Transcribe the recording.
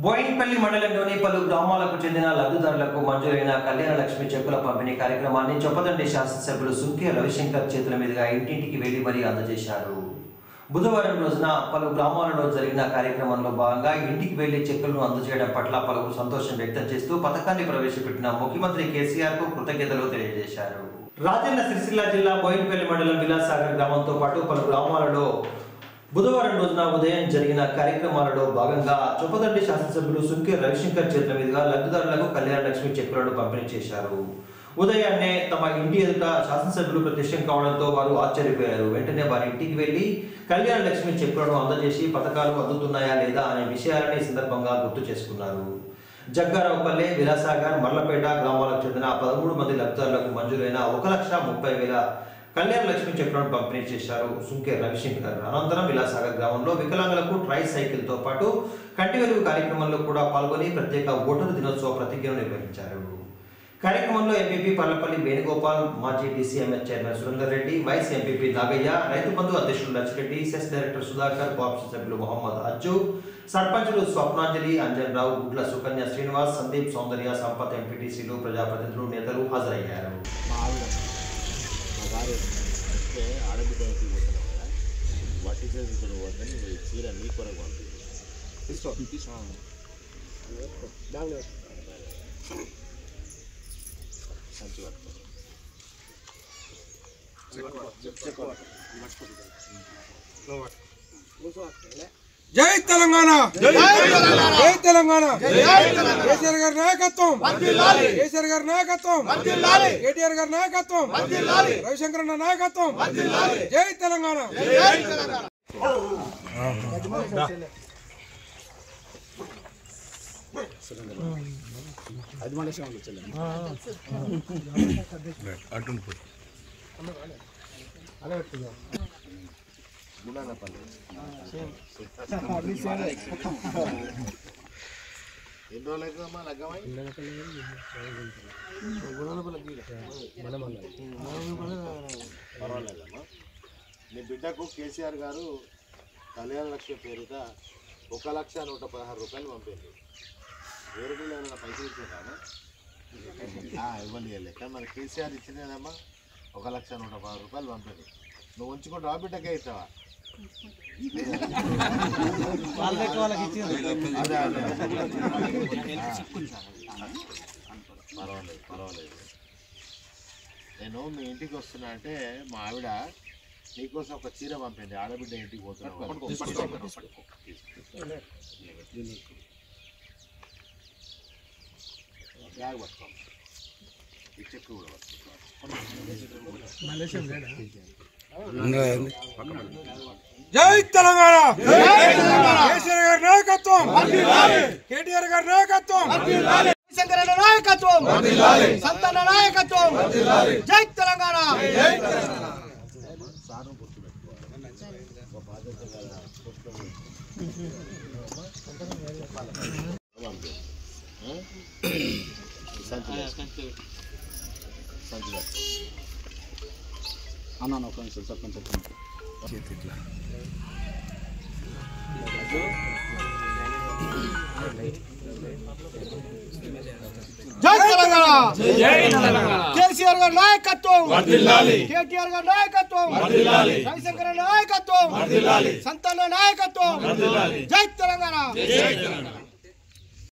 బోయిన్పల్లి మండలంలోని పలు గ్రామాలకు చెందిన లబ్ధిదారులకు మంజూరైన కళ్యాణ లక్ష్మి చెక్కుల పంపిణీ కార్యక్రమాన్ని చొప్పదండి శాసనసభ్యులు సుంకే రవిశంకర్ చేతుల మీదుగా ఇంటింటికి వెళ్లి మరీ అందజేశారు. బుధవారం రోజున పలు గ్రామాలలో జరిగిన కార్యక్రమంలో భాగంగా ఇంటికి వెళ్లి చెక్కులను అందజేయడం పట్ల పలువురు సంతోషం వ్యక్తం చేస్తూ పథకాన్ని ప్రవేశపెట్టిన ముఖ్యమంత్రి కేసీఆర్ కు కృతజ్ఞతలు తెలియజేశారు. రాజన్న సిరిసిల్ల జిల్లా బోయిన్పల్లి మండలం విలాసాగర్ గ్రామంతో పాటు పలు గ్రామాలలో బుధవారం రోజున ఉదయం జరిగిన కార్యక్రమాలలో భాగంగా చొప్పదండి శాసనసభ్యులు సుంకే రవిశంకర్ చేతుల మీదుగా లబ్ధిదారులకు కళ్యాణ లక్ష్మి చెక్కులను పంపిణీ చేశారు. ఉదయాన్నే తమ ఇంటి ఎదుట శాసనసభ్యులు ప్రత్యక్షం కావడంతో వారు ఆశ్చర్యపోయారు. వెంటనే వారి ఇంటికి వెళ్లి కళ్యాణ లక్ష్మి చెక్కులను అందజేసి పథకాలు అందుతున్నాయా లేదా అనే విషయాలని ఈ సందర్భంగా గుర్తు చేసుకున్నారు. జగ్గారావుపల్లె, విలాసాగర్, మర్లపేట గ్రామాలకు చెందిన 13 మంది లబ్ధిదారులకు మంజూరైన 1,30,000 కళ్యాణ లక్ష్మి చెక్కులను పంపిణీ చేశారు సుంకే రవిశంకర్. అనంతరం విలాసాగర్ గ్రామంలో వికలాంగులకు ట్రై సైకిల్ తో పాటు కంటి వెలుగు కార్యక్రమంలో కూడా పాల్గొని ప్రత్యేక ఓటరు దినోత్సవ ప్రతిజ్ఞను నిర్వహించారు. కార్యక్రమంలో ఎంపీపీ పర్లపల్లి వేణుగోపాల్, మాజీ DCMS chairman Surender Reddy, vice MPP Nagaiah, Rythu Bandhu అధ్యక్షుడు Lachireddy, CESS director Sudhakar, co-option సభ్యులు మొహమ్మద్ అజ్జు, సర్పంచులు స్వప్నాంజలి, అంజన్ రావు, గుడ్ల సుకన్య శ్రీనివాస్, సందీప్ సౌందర్య, సంపత్, ఎంపీటీసీలు, ప్రజాప్రతినిధులు, నేతలు హాజరయ్యారు. ఆడబిడ్డ పోతున్నావు కదా, వట్టి చేతులు వద్దని చీర నీ కొరకు పంపింది. సంచి జై తెలంగాణ, జై తెలంగాణ, కేసీఆర్ గారి నాయకత్వం, కేసీఆర్ గారి నాయకత్వం, కేటీఆర్ గారి నాయకత్వం, రవిశంకర్ నాయకత్వం, జై తెలంగాణ. ఎన్ని రోజులమ్మా లగ్గమై? పర్వాలేదమ్మా. నీ బిడ్డకు కేసీఆర్ గారు కళ్యాణ లక్ష్మి పేరుగా 1,116,000 పంపింది. వేరే ఏమైనా పైసలు ఇచ్చేదామా? ఇవ్వండి లెక్క. మరి కేసీఆర్ ఇచ్చినదమ్మా 1,116,000 పంపింది. నువ్వు ఉంచుకుంటా బిడ్డకే ఇస్తావా? పర్వాలేదు పర్వాలేదు. నేను మీ ఇంటికి వస్తున్నా అంటే మా ఆవిడ నీకోసం ఒక చీర పంపింది. ఆడబిడ్డ ఇంటికి పోతున్నావు, బ్యాగ్ పట్టుకో, ఈ చెక్కు కూడా పట్టుకో. జై తెలంగాణ, కేసీఆర్ గారి నాయకత్వం, కేటీఆర్ గారి నాయకత్వం, శంకర నాయకత్వం, సంతాన నాయకత్వం, జై తెలంగాణ. అన్న ఒక నిమిషం సర్పంచ్ జై తెలంగాణ, కేసీఆర్ గారి నాయకత్వం, కేటీఆర్ గారి నాయకత్వం, రవిశంకర నాయకత్వం, సంతాన నాయకత్వం, జై తెలంగాణ.